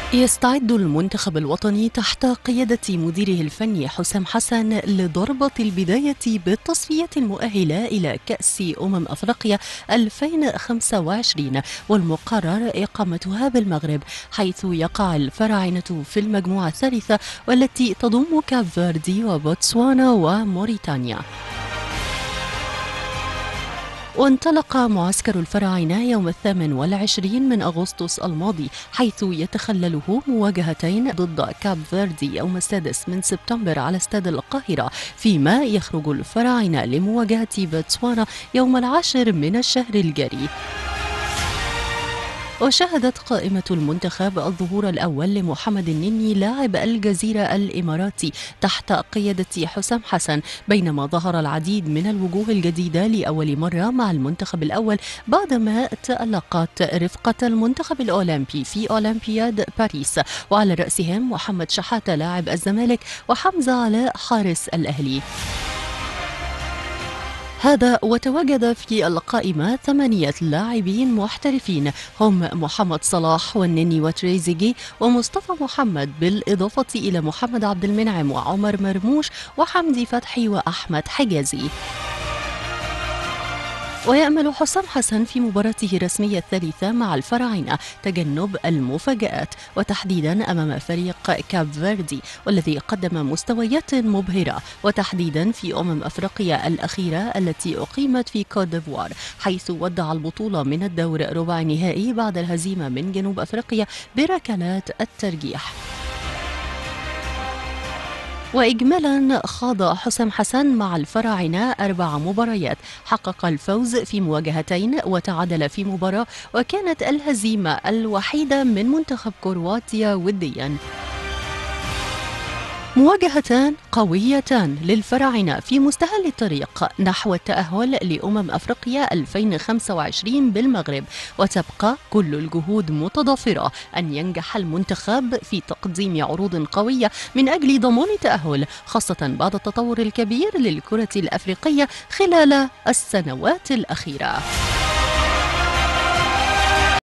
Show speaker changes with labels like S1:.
S1: يستعد المنتخب الوطني تحت قيادة مديره الفني حسام حسن لضربة البداية بالتصفية المؤهلة إلى كأس أفريقيا 2025 والمقرر إقامتها بالمغرب، حيث يقع الفراعنة في المجموعة الثالثة والتي تضم كاب فيردي وبوتسوانا وموريتانيا. وانطلق معسكر الفراعنة يوم 28 من أغسطس الماضي، حيث يتخلله مواجهتين ضد كاب فيردي يوم 6 من سبتمبر على استاد القاهرة، فيما يخرج الفراعنة لمواجهة بوتسوانا يوم 10 من الشهر الجاري. وشهدت قائمة المنتخب الظهور الأول لمحمد النني لاعب الجزيرة الإماراتي تحت قيادة حسام حسن، بينما ظهر العديد من الوجوه الجديدة لأول مرة مع المنتخب الأول بعدما تألقت رفقة المنتخب الأولمبي في أولمبياد باريس، وعلى رأسهم محمد شحاتة لاعب الزمالك وحمزة علاء حارس الأهلي. هذا وتواجد في القائمة 8 لاعبين محترفين هم محمد صلاح والنني وتريزيجي ومصطفى محمد، بالإضافة إلى محمد عبد المنعم وعمر مرموش وحمدي فتحي وأحمد حجازي. ويأمل حسام حسن في مباراته الرسمية الثالثة مع الفراعنة تجنب المفاجآت، وتحديدا أمام فريق كاب فيردي والذي قدم مستويات مبهرة، وتحديدا في أفريقيا الأخيرة التي أقيمت في كوت ديفوار، حيث ودع البطولة من الدور ربع النهائي بعد الهزيمة من جنوب أفريقيا بركلات الترجيح. وإجمالا خاض حسام حسن مع الفراعنة 4 مباريات، حقق الفوز في مواجهتين وتعادل في مباراة، وكانت الهزيمة الوحيدة من منتخب كرواتيا وديا. مواجهتان قويتان للفراعنة في مستهل الطريق نحو التأهل أفريقيا 2025 بالمغرب، وتبقى كل الجهود متضافرة أن ينجح المنتخب في تقديم عروض قوية من أجل ضمان التأهل، خاصة بعد التطور الكبير للكرة الأفريقية خلال السنوات الأخيرة.